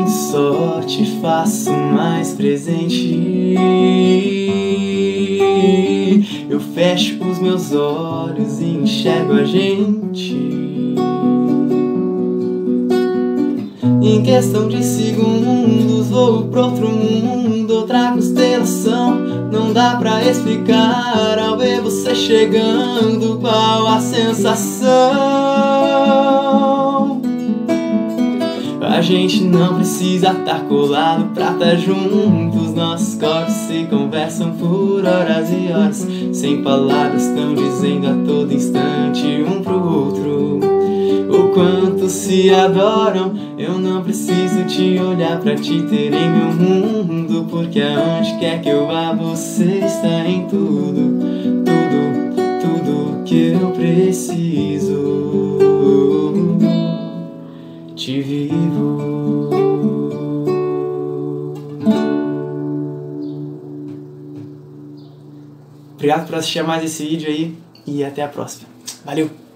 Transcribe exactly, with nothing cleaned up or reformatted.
só te faço mais presente. Eu fecho os meus olhos e enxergo a gente. Em questão de segundos vou pro outro mundo, outra constelação. Não dá pra explicar ao ver você chegando qual a sensação. A gente não precisa estar colado pra estar juntos. Nossos corpos se conversam por horas e horas, sem palavras, estão dizendo a todo instante um pro outro o quanto se adoram. Eu não preciso te olhar pra te ter em meu mundo, porque aonde quer que eu vá você está em tudo, tudo, tudo que eu preciso. Te vivo. Obrigado por assistir a mais esse vídeo aí e até a próxima. Valeu!